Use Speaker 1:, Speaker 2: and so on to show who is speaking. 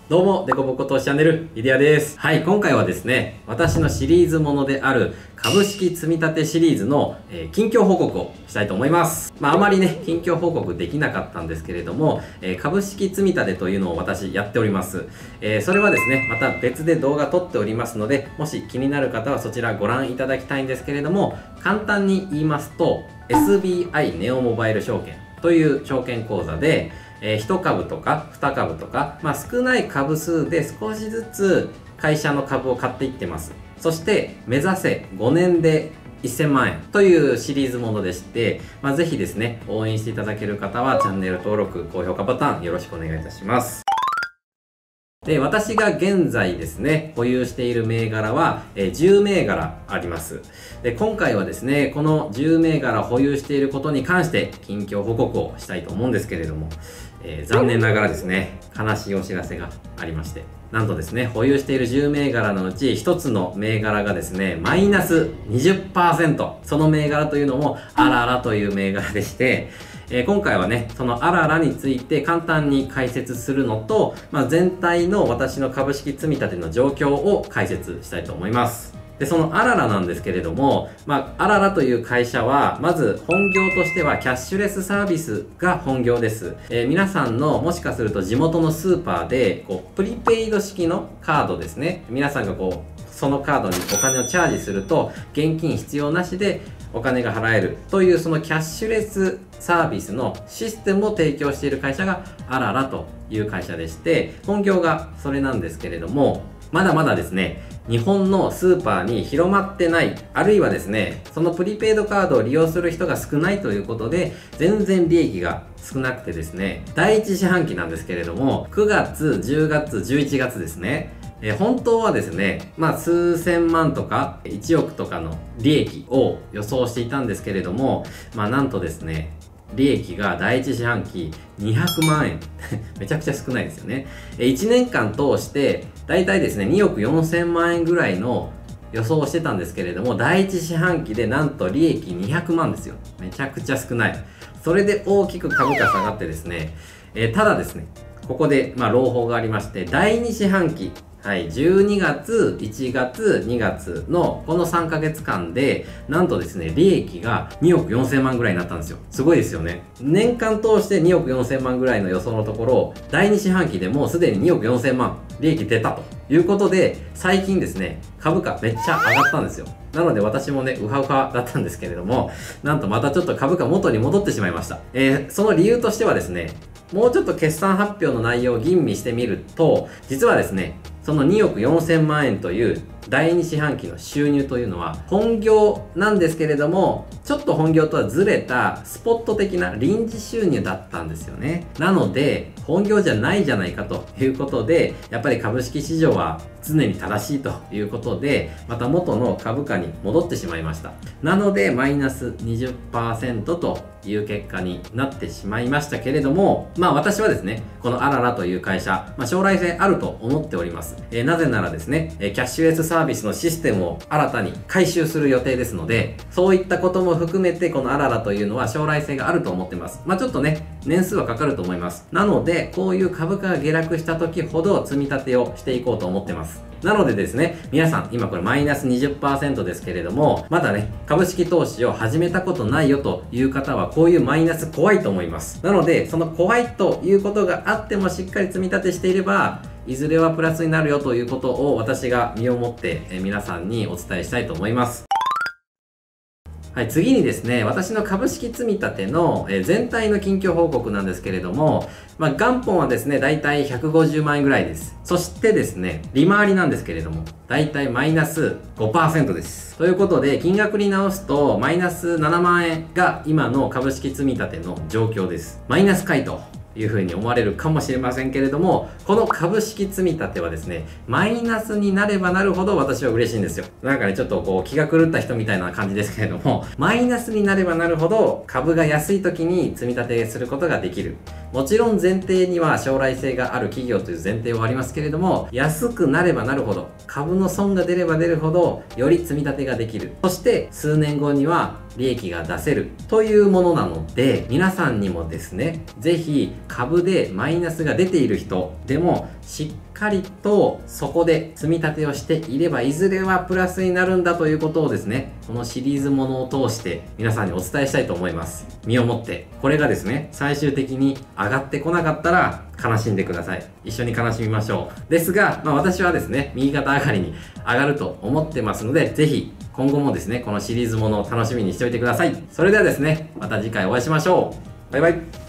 Speaker 1: どうも、デコボコ投資チャンネル、イデアです。はい、今回はですね、私のシリーズものである株式積み立てシリーズの、近況報告をしたいと思います。あまりね、近況報告できなかったんですけれども、株式積み立てというのを私やっております。それはですね、また別で動画撮っておりますので、もし気になる方はそちらご覧いただきたいんですけれども、簡単に言いますと、SBI ネオモバイル証券という証券口座で、1株とか2株とか、少ない株数で少しずつ会社の株を買っていってます。そして目指せ5年で1000万円というシリーズものでして、ぜひですね、応援していただける方はチャンネル登録、高評価ボタンよろしくお願いいたします。で、私が現在ですね、保有している銘柄は、10銘柄あります。で、今回はですね、この10銘柄保有していることに関して近況報告をしたいと思うんですけれども、残念ながらですね、悲しいお知らせがありまして、なんとですね、保有している10銘柄のうち1つの銘柄がですね、マイナス 20%。その銘柄というのも、あららという銘柄でして、今回はね、そのあららについて簡単に解説するのと、全体の私の株式積み立ての状況を解説したいと思います。で、そのあららなんですけれども、あららという会社は、まず本業としてはキャッシュレスサービスが本業です。皆さんのもしかすると地元のスーパーで、プリペイド式のカードですね。皆さんがそのカードにお金をチャージすると、現金必要なしでお金が払えるというそのキャッシュレスサービスのシステムを提供している会社があららという会社でして、本業がそれなんですけれども、まだまだですね、日本のスーパーに広まってない、あるいはですね、そのプリペイドカードを利用する人が少ないということで、全然利益が少なくてですね、第一四半期なんですけれども、9月、10月、11月ですね、本当はですね、数千万とか1億とかの利益を予想していたんですけれども、なんとですね、利益が第一四半期200万円。めちゃくちゃ少ないですよね。1年間通して、だいたいですね、2億4000万円ぐらいの予想をしてたんですけれども、第一四半期でなんと利益200万ですよ。めちゃくちゃ少ない。それで大きく株価下がってですね、ただですね、ここで、朗報がありまして、第二四半期、はい、12月、1月、2月のこの3ヶ月間で、なんとですね、利益が2億4000万ぐらいになったんですよ。すごいですよね。年間通して2億4000万ぐらいの予想のところ、第2四半期でもうすでに2億4000万利益出たということで、最近ですね、株価めっちゃ上がったんですよ。なので私もね、ウハウハだったんですけれども、なんとまたちょっと株価元に戻ってしまいました。その理由としてはですね、もうちょっと決算発表の内容を吟味してみると、実はですね、その2億4000万円という第2四半期の収入というのは本業なんですけれども、ちょっと本業とはずれたスポット的な臨時収入だったんですよね。なので、本業じゃないじゃないかということで、やっぱり株式市場は常に正しいということで、また元の株価に戻ってしまいました。なので、マイナス 20% という結果になってしまいましたけれども、私はですね、このあららという会社、将来性あると思っております。なぜならですね、キャッシュレスサービスのシステムを新たに改修する予定ですので、そういったことも含めてこのあららというのは将来性があると思ってます。ちょっとね、年数はかかると思います。なので、こういう株価が下落した時ほど積み立てをしていこうと思ってます。なのでですね、皆さん、今これマイナス 20% ですけれども、まだね、株式投資を始めたことないよという方は、こういうマイナス怖いと思います。なので、その怖いということがあってもしっかり積み立てしていれば、いずれはプラスになるよということを私が身をもって皆さんにお伝えしたいと思います。はい、次にですね、私の株式積み立ての全体の近況報告なんですけれども、元本はですね、だいたい150万円ぐらいです。そしてですね、利回りなんですけれども、だいたいマイナス 5% です。ということで、金額に直すと、マイナス7万円が今の株式積み立ての状況です。マイナス回答。いうふうに思われるかもしれませんけれども、この株式積み立てはですね、マイナスになればなるほど私は嬉しいんですよ。なんかね、ちょっと気が狂った人みたいな感じですけれども、マイナスになればなるほど株が安い時に積み立てすることができる。もちろん前提には将来性がある企業という前提はありますけれども、安くなればなるほど、株の損が出れば出るほど、より積み立てができる。そして数年後には利益が出せるというものなので、皆さんにもですね、ぜひ株でマイナスが出ている人でもしっかりとそこで積み立てをしていればいずれはプラスになるんだということをですね、このシリーズものを通して皆さんにお伝えしたいと思います。身をもって。これがですね、最終的に上がってこなかったら悲しんでください。一緒に悲しみましょう。ですが、私はですね、右肩上がりに上がると思ってますので、ぜひ今後もですね、このシリーズものを楽しみにしておいてください。それではですね、また次回お会いしましょう。バイバイ。